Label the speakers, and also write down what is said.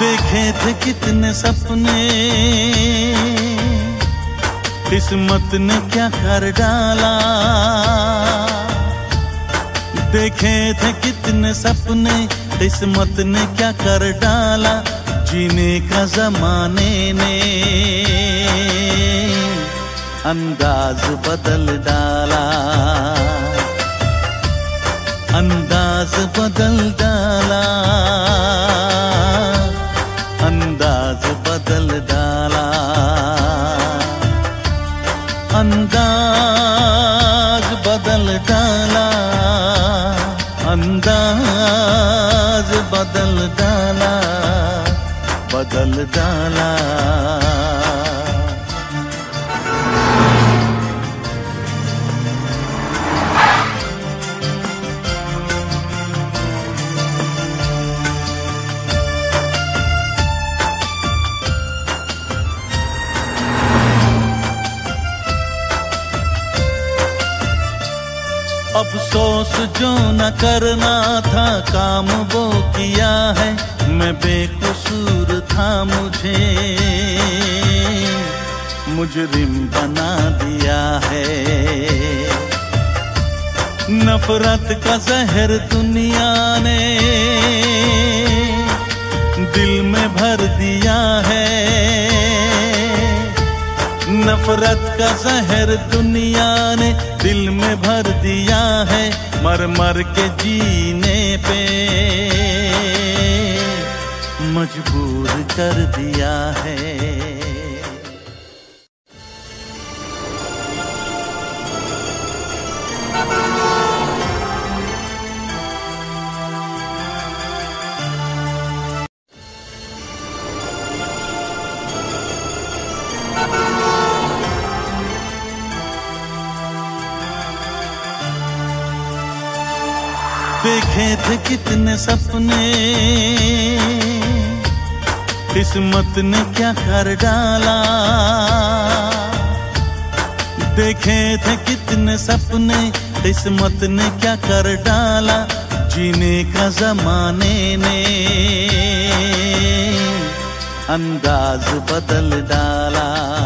Speaker 1: देखे थे कितने सपने, किस्मत ने क्या कर डाला। देखे थे कितने सपने, किस्मत ने क्या कर डाला। जीने का जमाने ने अंदाज बदल डाला, अंदाज बदल डाला, अंदाज बदल डाला, अंदाज बदल डाला, अंदाज बदल डाला, बदल डाला। अफसोस जो न करना था काम वो किया है, मैं बेकसूर था मुझे मुजरिम बना दिया है। नफरत का जहर दुनिया ने दिल में भर दिया है, नफरत का जहर दुनिया ने दिल में भर दिया है। मर मर के जीने पे मजबूर कर दिया है। देखे थे कितने सपने, किस्मत ने क्या कर डाला। देखे थे कितने सपने, किस्मत ने क्या कर डाला। जीने का जमाने ने अंदाज बदल डाला।